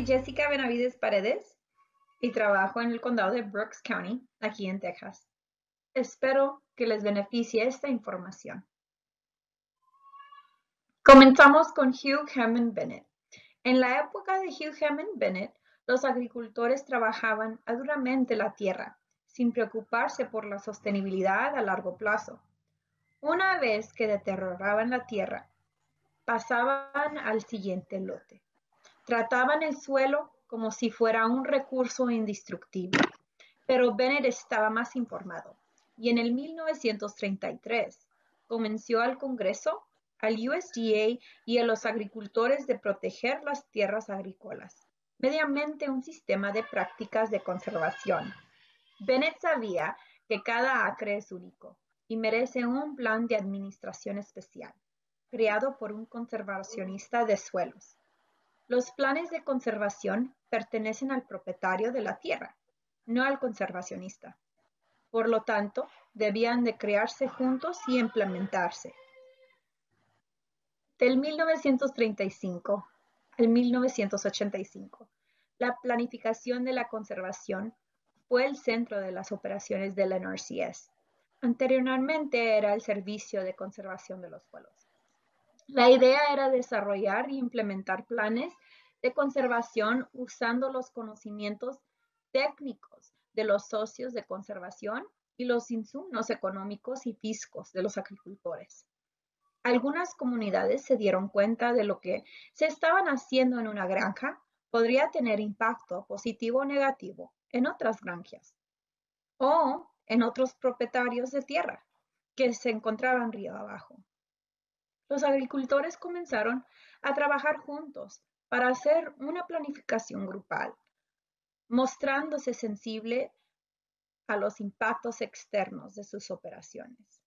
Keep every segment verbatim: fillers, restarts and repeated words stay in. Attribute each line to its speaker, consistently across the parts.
Speaker 1: Jessica Benavides Paredes y trabajo en el condado de Brooks County, aquí en Texas. Espero que les beneficie esta información. Comenzamos con Hugh Hammond Bennett. En la época de Hugh Hammond Bennett, los agricultores trabajaban duramente la tierra, sin preocuparse por la sostenibilidad a largo plazo. Una vez que deterioraban la tierra, pasaban al siguiente lote. Trataban el suelo como si fuera un recurso indestructible, pero Bennett estaba más informado y en el mil novecientos treinta y tres convenció al Congreso, al U S D A y a los agricultores de proteger las tierras agrícolas mediante un sistema de prácticas de conservación. Bennett sabía que cada acre es único y merece un plan de administración especial, creado por un conservacionista de suelos. Los planes de conservación pertenecen al propietario de la tierra, no al conservacionista. Por lo tanto, debían de crearse juntos y implementarse. Del mil novecientos treinta y cinco al mil novecientos ochenta y cinco, la planificación de la conservación fue el centro de las operaciones del N R C S. Anteriormente era el Servicio de Conservación de los Suelos. La idea era desarrollar y implementar planes de conservación usando los conocimientos técnicos de los socios de conservación y los insumos económicos y físicos de los agricultores. Algunas comunidades se dieron cuenta de lo que se estaban haciendo en una granja podría tener impacto positivo o negativo en otras granjas o en otros propietarios de tierra que se encontraban río abajo. Los agricultores comenzaron a trabajar juntos para hacer una planificación grupal, mostrándose sensible a los impactos externos de sus operaciones.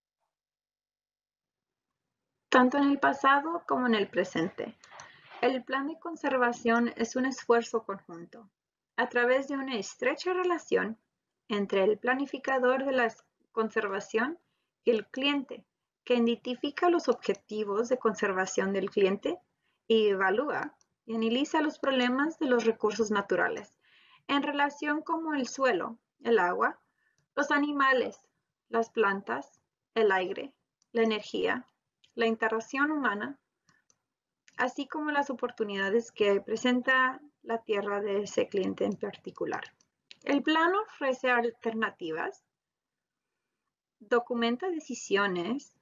Speaker 1: Tanto en el pasado como en el presente, el plan de conservación es un esfuerzo conjunto, a través de una estrecha relación entre el planificador de la conservación y el cliente, que identifica los objetivos de conservación del cliente y evalúa y analiza los problemas de los recursos naturales en relación como el suelo, el agua, los animales, las plantas, el aire, la energía, la interacción humana, así como las oportunidades que presenta la tierra de ese cliente en particular. El plan ofrece alternativas, documenta decisiones,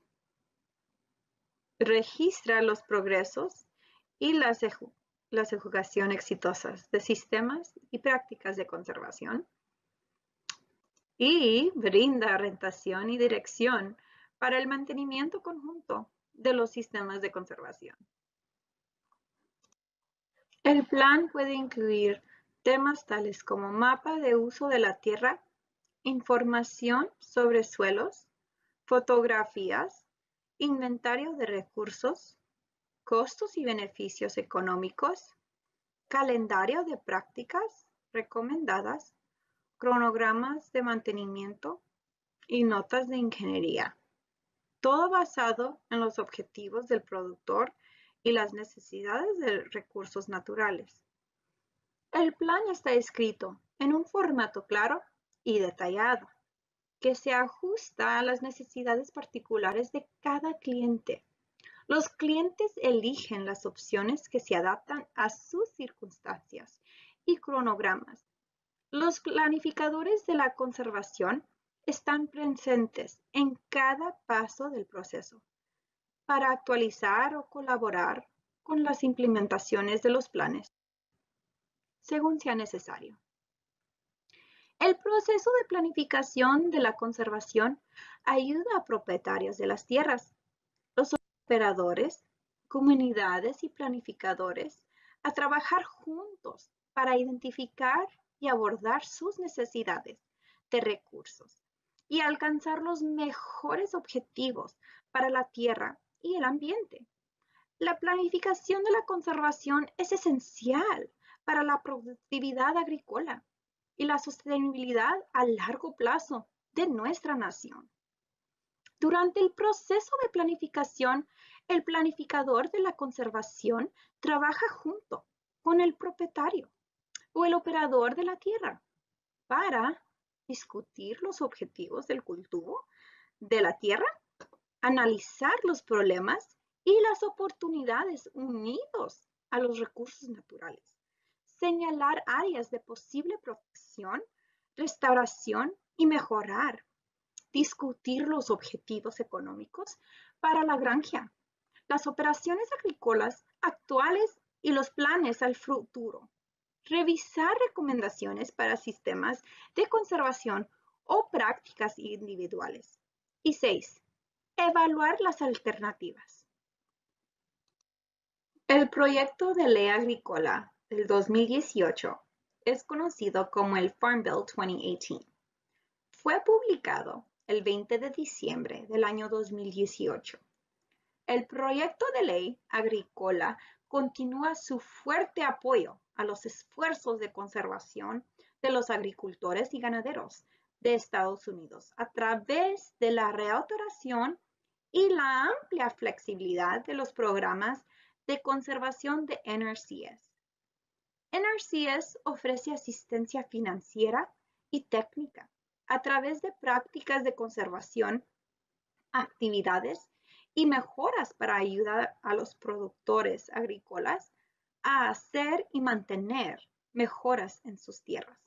Speaker 1: registra los progresos y las, las ejecuciones exitosas de sistemas y prácticas de conservación y brinda orientación y dirección para el mantenimiento conjunto de los sistemas de conservación. El plan puede incluir temas tales como mapa de uso de la tierra, información sobre suelos, fotografías, inventario de recursos, costos y beneficios económicos, calendario de prácticas recomendadas, cronogramas de mantenimiento y notas de ingeniería. Todo basado en los objetivos del productor y las necesidades de recursos naturales. El plan está escrito en un formato claro y detallado, que se ajusta a las necesidades particulares de cada cliente. Los clientes eligen las opciones que se adaptan a sus circunstancias y cronogramas. Los planificadores de la conservación están presentes en cada paso del proceso para actualizar o colaborar con las implementaciones de los planes, según sea necesario. El proceso de planificación de la conservación ayuda a propietarios de las tierras, los operadores, comunidades y planificadores a trabajar juntos para identificar y abordar sus necesidades de recursos y alcanzar los mejores objetivos para la tierra y el ambiente. La planificación de la conservación es esencial para la productividad agrícola y la sostenibilidad a largo plazo de nuestra nación. Durante el proceso de planificación, el planificador de la conservación trabaja junto con el propietario o el operador de la tierra para discutir los objetivos del cultivo de la tierra, analizar los problemas y las oportunidades unidos a los recursos naturales, señalar áreas de posible protección, restauración y mejorar, discutir los objetivos económicos para la granja, las operaciones agrícolas actuales y los planes al futuro, revisar recomendaciones para sistemas de conservación o prácticas individuales. Y seis, evaluar las alternativas. El proyecto de ley agrícola del dos mil dieciocho es conocido como el Farm Bill dos mil dieciocho. Fue publicado el veinte de diciembre del año dos mil dieciocho. El proyecto de ley agrícola continúa su fuerte apoyo a los esfuerzos de conservación de los agricultores y ganaderos de Estados Unidos a través de la reautorización y la amplia flexibilidad de los programas de conservación de N R C S. N R C S ofrece asistencia financiera y técnica a través de prácticas de conservación, actividades y mejoras para ayudar a los productores agrícolas a hacer y mantener mejoras en sus tierras.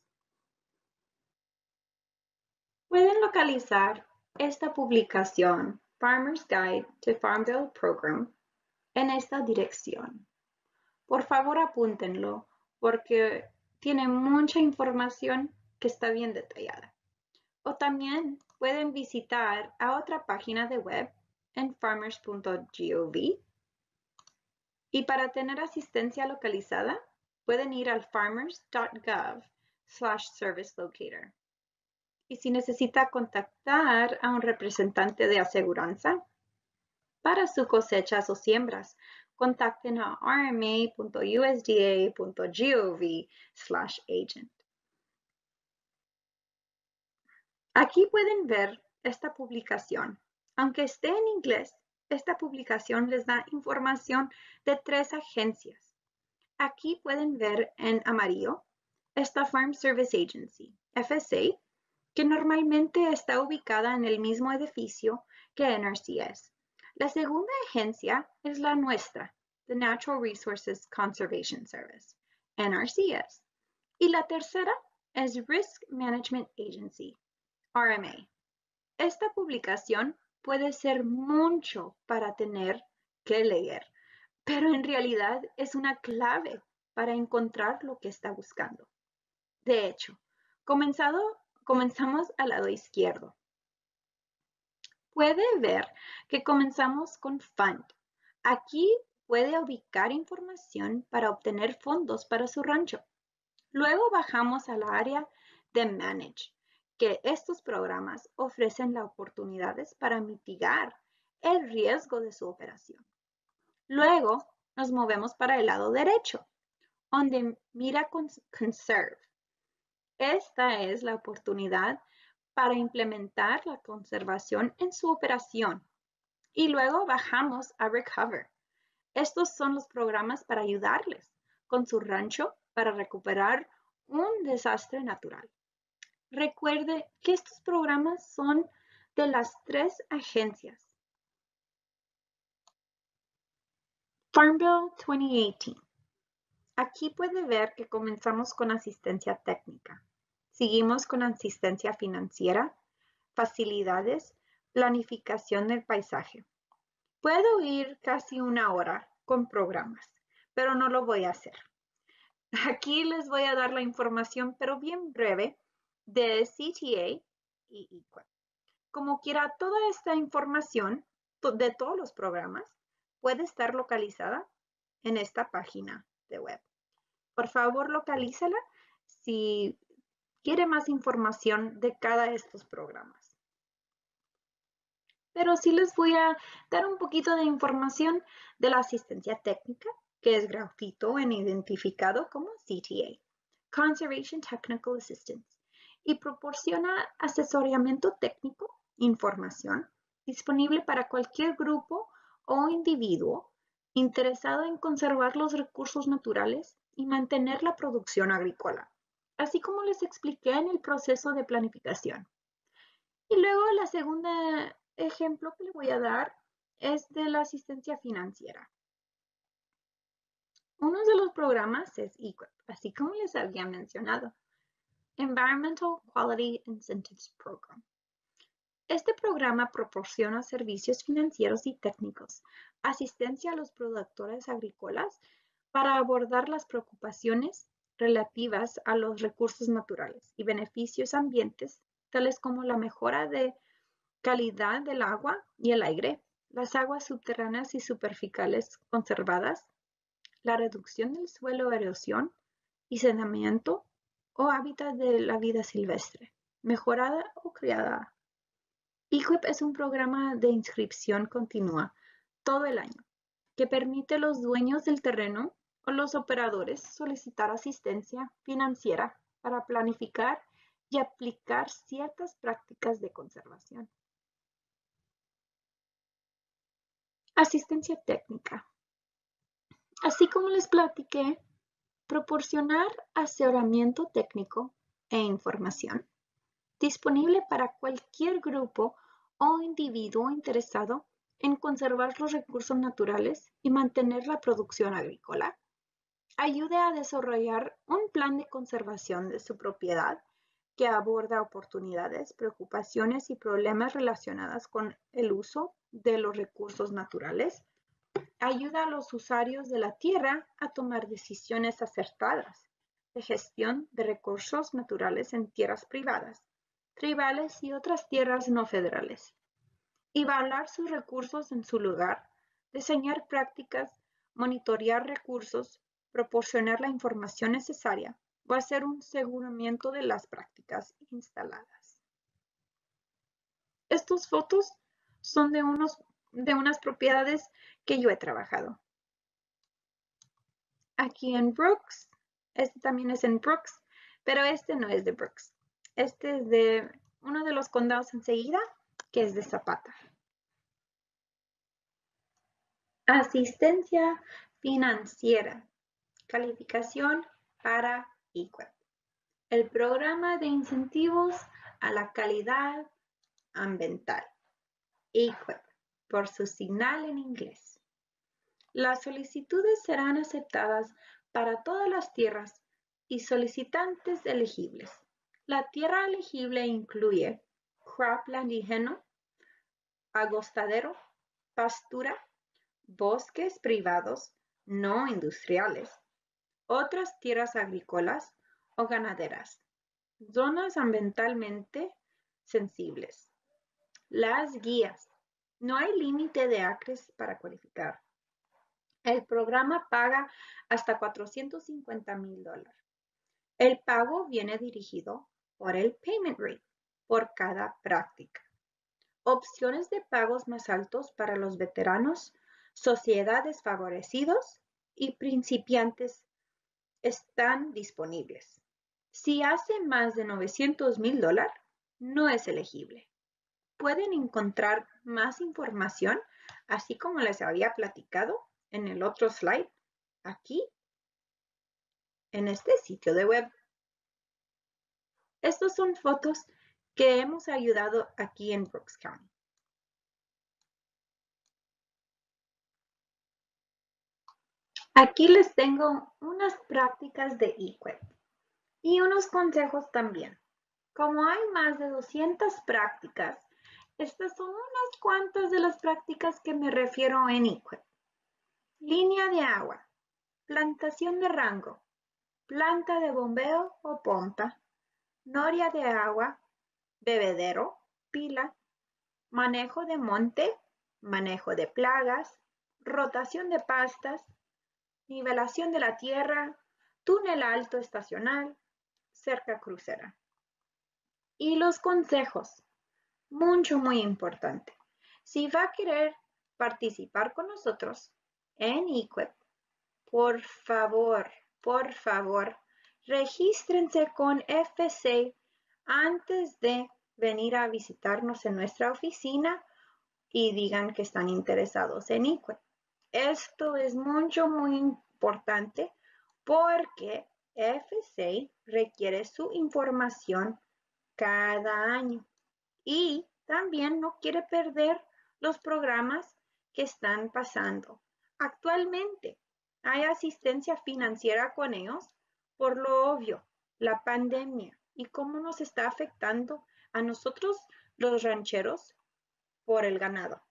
Speaker 1: Pueden localizar esta publicación, Farmer's Guide to Farm Bill Program, en esta dirección. Por favor, apúntenlo porque tiene mucha información que está bien detallada. O también pueden visitar a otra página de web en farmers punto gov. Y para tener asistencia localizada, pueden ir al farmers punto gov slash service locator. Y si necesita contactar a un representante de aseguranza para sus cosechas o siembras, contacten a r m a punto u s d a punto gov slash agent. Aquí pueden ver esta publicación. Aunque esté en inglés, esta publicación les da información de tres agencias. Aquí pueden ver en amarillo esta Farm Service Agency, F S A, que normalmente está ubicada en el mismo edificio que N R C S. La segunda agencia es la nuestra, the Natural Resources Conservation Service, N R C S. Y la tercera es Risk Management Agency, R M A. Esta publicación puede ser mucho para tener que leer, pero en realidad es una clave para encontrar lo que está buscando. De hecho, comenzado, comenzamos al lado izquierdo. Puede ver que comenzamos con Fund. Aquí puede ubicar información para obtener fondos para su rancho. Luego bajamos al área de Manage, que estos programas ofrecen las oportunidades para mitigar el riesgo de su operación. Luego nos movemos para el lado derecho, donde mira Conserve. Esta es la oportunidad para implementar la conservación en su operación. Y luego bajamos a Recover. Estos son los programas para ayudarles con su rancho para recuperar un desastre natural. Recuerde que estos programas son de las tres agencias. Farm Bill dos mil dieciocho. Aquí puede ver que comenzamos con asistencia técnica. Seguimos con asistencia financiera, facilidades, planificación del paisaje. Puedo ir casi una hora con programas, pero no lo voy a hacer. Aquí les voy a dar la información, pero bien breve, de C T A y E Q U I P. Como quiera, toda esta información de todos los programas puede estar localizada en esta página de web. Por favor, localízala si quiere más información de cada de estos programas. Pero sí les voy a dar un poquito de información de la asistencia técnica, que es gratuito en identificado como C T A, Conservation Technical Assistance, y proporciona asesoramiento técnico, información, disponible para cualquier grupo o individuo interesado en conservar los recursos naturales y mantener la producción agrícola, así como les expliqué en el proceso de planificación. Y luego la segunda ejemplo que le voy a dar es de la asistencia financiera. Uno de los programas es E Q I P, así como les había mencionado, Environmental Quality Incentives Program. Este programa proporciona servicios financieros y técnicos, asistencia a los productores agrícolas para abordar las preocupaciones relativas a los recursos naturales y beneficios ambientales, tales como la mejora de calidad del agua y el aire, las aguas subterráneas y superficiales conservadas, la reducción del suelo, erosión y sedimento o hábitat de la vida silvestre, mejorada o creada. E Q I P es un programa de inscripción continua todo el año que permite a los dueños del terreno o los operadores solicitar asistencia financiera para planificar y aplicar ciertas prácticas de conservación. Asistencia técnica. Así como les platiqué, proporcionar asesoramiento técnico e información disponible para cualquier grupo o individuo interesado en conservar los recursos naturales y mantener la producción agrícola. Ayude a desarrollar un plan de conservación de su propiedad que aborda oportunidades, preocupaciones y problemas relacionados con el uso de los recursos naturales. Ayuda a los usuarios de la tierra a tomar decisiones acertadas de gestión de recursos naturales en tierras privadas, tribales y otras tierras no federales. Evaluar sus recursos en su lugar, diseñar prácticas, monitorear recursos, proporcionar la información necesaria o hacer un seguimiento de las prácticas instaladas. Estas fotos son de, unos, de unas propiedades que yo he trabajado. Aquí en Brooks, este también es en Brooks, pero este no es de Brooks. Este es de uno de los condados enseguida, que es de Zapata. Asistencia financiera. Calificación para E Q I P. El programa de incentivos a la calidad ambiental. E Q I P, por su señal en inglés. Las solicitudes serán aceptadas para todas las tierras y solicitantes elegibles. La tierra elegible incluye cropland indígena, agostadero, pastura, bosques privados no industriales, otras tierras agrícolas o ganaderas, zonas ambientalmente sensibles. Las guías. No hay límite de acres para cualificar. El programa paga hasta cuatrocientos cincuenta mil dólares. El pago viene dirigido por el payment rate por cada práctica. Opciones de pagos más altos para los veteranos, sociedades favorecidos y principiantes están disponibles. Si hace más de novecientos mil dólares, no es elegible. Pueden encontrar más información, así como les había platicado en el otro slide, aquí, en este sitio de web. Estas son fotos que hemos ayudado aquí en Brooks County. Aquí les tengo unas prácticas de E Q I P y unos consejos también. Como hay más de doscientas prácticas, estas son unas cuantas de las prácticas que me refiero en E Q I P. Línea de agua, plantación de rango, planta de bombeo o pompa, noria de agua, bebedero, pila, manejo de monte, manejo de plagas, rotación de pastas, nivelación de la tierra, túnel alto estacional, cerca crucera. Y los consejos, mucho, muy importante. Si va a querer participar con nosotros en E Q I P, por favor, por favor, regístrense con F C antes de venir a visitarnos en nuestra oficina y digan que están interesados en E Q I P. Esto es mucho, muy importante porque F S A requiere su información cada año y también no quiere perder los programas que están pasando. Actualmente hay asistencia financiera con ellos por lo obvio, la pandemia y cómo nos está afectando a nosotros los rancheros por el ganado.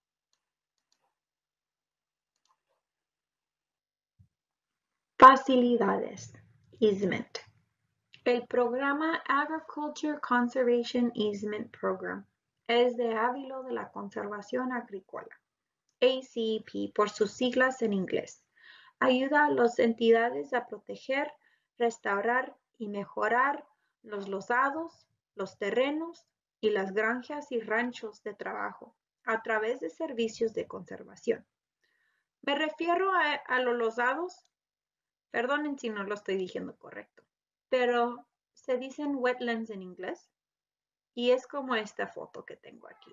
Speaker 1: Facilidades. Easement. El programa Agriculture Conservation Easement Program es de Ávilo de la Conservación Agrícola, A C E P por sus siglas en inglés. Ayuda a las entidades a proteger, restaurar y mejorar los lozados, los terrenos y las granjas y ranchos de trabajo a través de servicios de conservación. Me refiero a, a los lozados, perdonen si no lo estoy diciendo correcto, pero se dicen wetlands en inglés y es como esta foto que tengo aquí.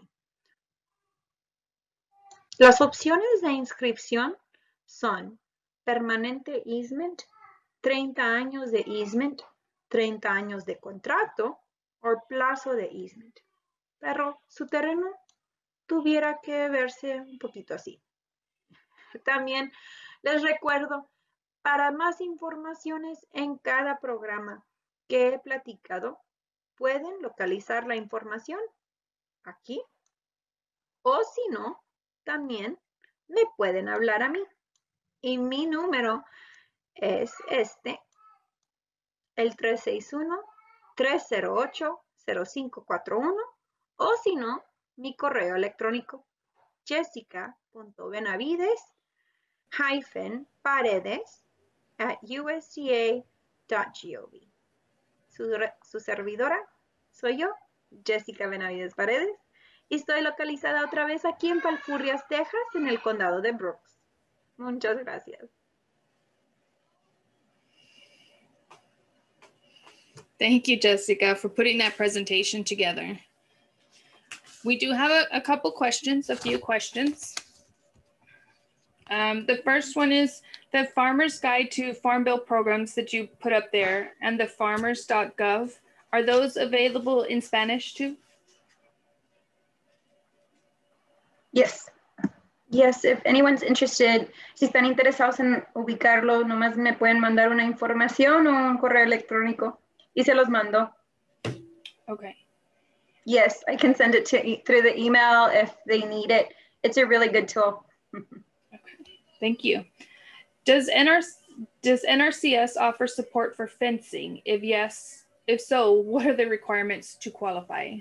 Speaker 1: Las opciones de inscripción son permanente easement, treinta años de easement, treinta años de contrato o plazo de easement. Pero su terreno tuviera que verse un poquito así. También les recuerdo, para más informaciones en cada programa que he platicado, pueden localizar la información aquí o si no, también me pueden hablar a mí. Y mi número es este, el tres seis uno, tres cero ocho, cero cinco cuatro uno o si no, mi correo electrónico jessica punto benavides paredes at u s d a punto gov. Su, su servidora soy yo, Jessica Benavides Paredes, y estoy localizada otra vez aquí en Palfurrias, Texas, en el condado de Brooks. Muchas gracias.
Speaker 2: Thank you, Jessica, for putting that presentation together. We do have a, a couple questions, a few questions. Um, the first one is the Farmer's Guide to Farm Bill Programs that you put up there and the farmers dot gov. Are those available in Spanish too?
Speaker 1: Yes. Yes, if anyone's interested, si están interesados en ubicarlo, nomás me pueden mandar una información o un correo electrónico y se los mando.
Speaker 2: Okay.
Speaker 1: Yes, I can send it to through the email if they need it. It's a really good tool.
Speaker 2: Okay. Thank you. Does N R does N R C S offer support for fencing? If yes, if so, what are the requirements to qualify?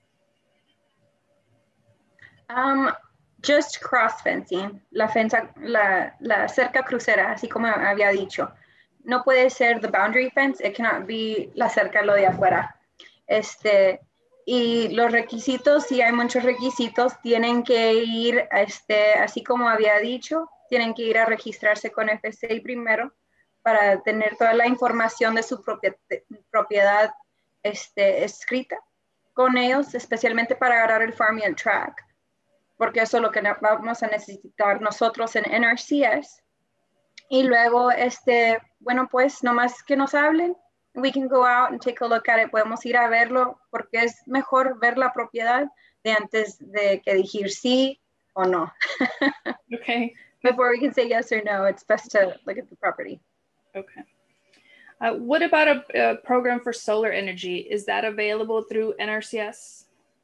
Speaker 1: Um, just cross fencing, la, fensa, la, la cerca crucera, así como había dicho. No puede ser the boundary fence, it cannot be la cerca lo de afuera. Este, y los requisitos, si hay muchos requisitos, tienen que ir, este, así como había dicho, tienen que ir a registrarse con F S A primero para tener toda la información de su propia, de, propiedad este, escrita con ellos, especialmente para agarrar el Farm Yield Track, porque eso es lo que vamos a necesitar nosotros en N R C S. Y luego, este, bueno, pues nomás que nos hablen, we can go out and take a look at it. Podemos ir a verlo porque es mejor ver la propiedad de antes de que decir sí o no.
Speaker 2: Okay.
Speaker 1: Before we can say yes or no, it's best to look at the property.
Speaker 2: Okay. Uh, what about a, a program for solar energy? Is that available through N R C S?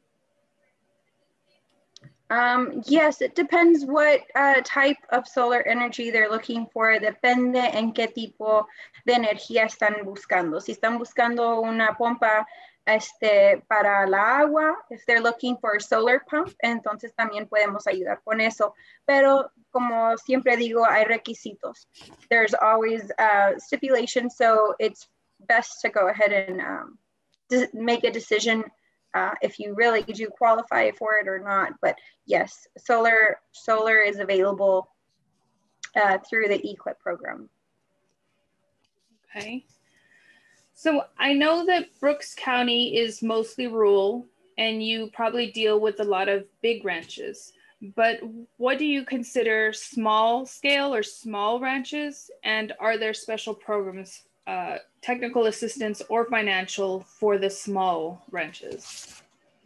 Speaker 1: Um, yes, it depends what uh, type of solar energy they're looking for. Depende en qué tipo de energía están buscando. Si están buscando una pompa este, para la agua, if they're looking for a solar pump, entonces también podemos ayudar con eso. Pero como siempre digo, hay requisitos. There's always uh, stipulation, so it's best to go ahead and um, make a decision Uh, if you really do qualify for it or not. But yes, solar solar is available uh, through the E Q I P program.
Speaker 2: Okay. So I know that Brooks County is mostly rural and you probably deal with a lot of big ranches, but what do you consider small scale or small ranches? And are there special programs, uh, technical assistance or financial for the small ranches?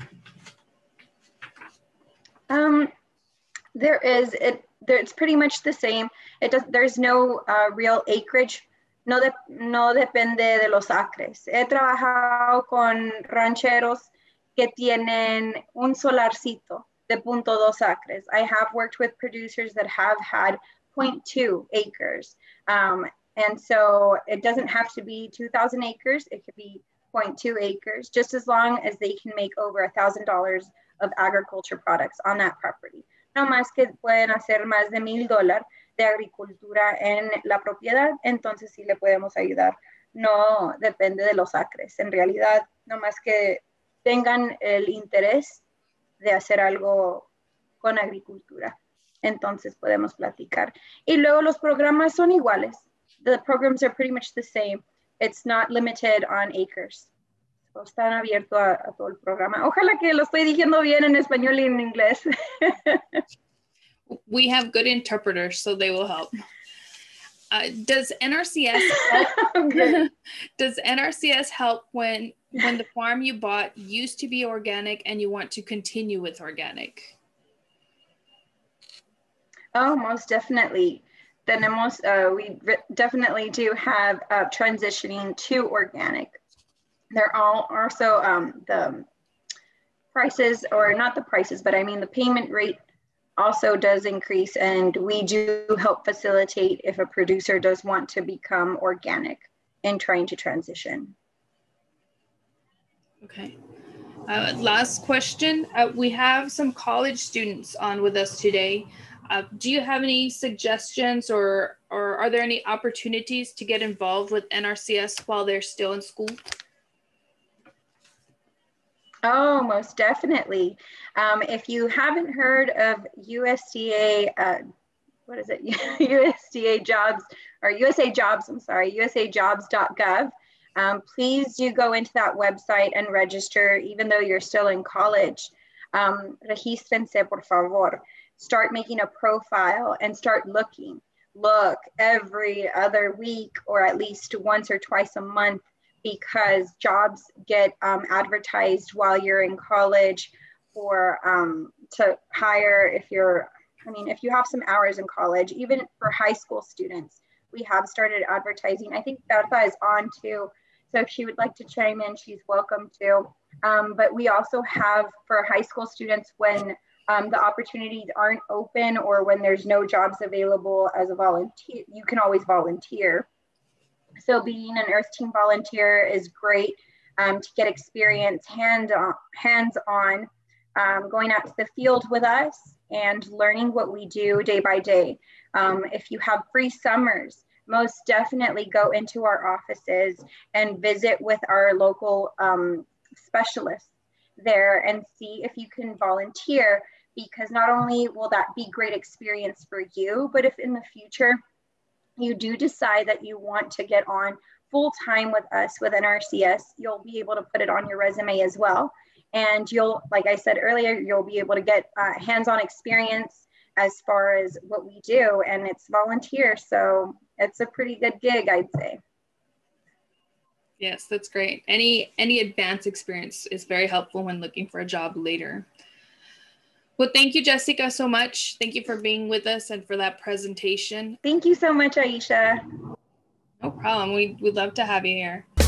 Speaker 3: Um, there is, it, there, it's pretty much the same. It does, there's no uh, real acreage. No, de, no depende de los acres. He trabajado con rancheros que tienen un solarcito de zero point two acres. I have worked with producers that have had zero point two acres. Um, and so it doesn't have to be two thousand acres. It could be zero point two acres, just as long as they can make over one thousand dollars of agriculture products on that property. No más que pueden hacer más de mil dólares de agricultura en la propiedad, entonces sí le podemos ayudar. No depende de los acres. En realidad, no más que tengan el interés de hacer algo con agricultura. Entonces podemos platicar. Y luego los programas son iguales. The programs are pretty much the same. It's not limited on acres. So, están abiertos a, a todo el programa. Ojalá que lo estoy diciendo bien en español y en inglés.
Speaker 2: We have good interpreters, so they will help. Uh, does N R C S help? Does N R C S help when when the farm you bought used to be organic and you want to continue with organic?
Speaker 3: Oh, most definitely. Tenemos, uh, we definitely do have uh, transitioning to organic. They're all also um, the prices, or not the prices, but I mean the payment rate also does increase, and we do help facilitate if a producer does want to become organic in trying to transition.
Speaker 2: Okay. Uh, last question. Uh, we have some college students on with us today. Uh, do you have any suggestions, or, or are there any opportunities to get involved with N R C S while they're still in school?
Speaker 3: Oh, most definitely. Um, if you haven't heard of U S D A, uh, what is it? U S D A jobs, or U S A jobs, I'm sorry, U S A jobs dot gov. Um, please do go into that website and register, even though you're still in college. Um, regístrense, por favor. Start making a profile and start looking. Look every other week, or at least once or twice a month, because jobs get um, advertised while you're in college for um, to hire if you're, I mean, if you have some hours in college, even for high school students, we have started advertising. I think Bertha is on too. So if she would like to chime in, she's welcome to. Um, but we also have for high school students when um, the opportunities aren't open, or when there's no jobs available as a volunteer, you can always volunteer. So being an Earth Team volunteer is great um, to get experience hand on, hands-on, um, going out to the field with us and learning what we do day by day. Um, if you have free summers, most definitely go into our offices and visit with our local um, specialists there and see if you can volunteer, because not only will that be great experience for you, but if in the future you do decide that you want to get on full-time with us with N R C S, you'll be able to put it on your resume as well. And you'll, like I said earlier, you'll be able to get uh, hands-on experience as far as what we do, and it's volunteer. So it's a pretty good gig, I'd say.
Speaker 2: Yes, that's great. Any, any advanced experience is very helpful when looking for a job later. Well, thank you, Jessica, so much. Thank you for being with us and for that presentation.
Speaker 3: Thank you so much, Aisha.
Speaker 2: No problem. We, we'd love to have you here.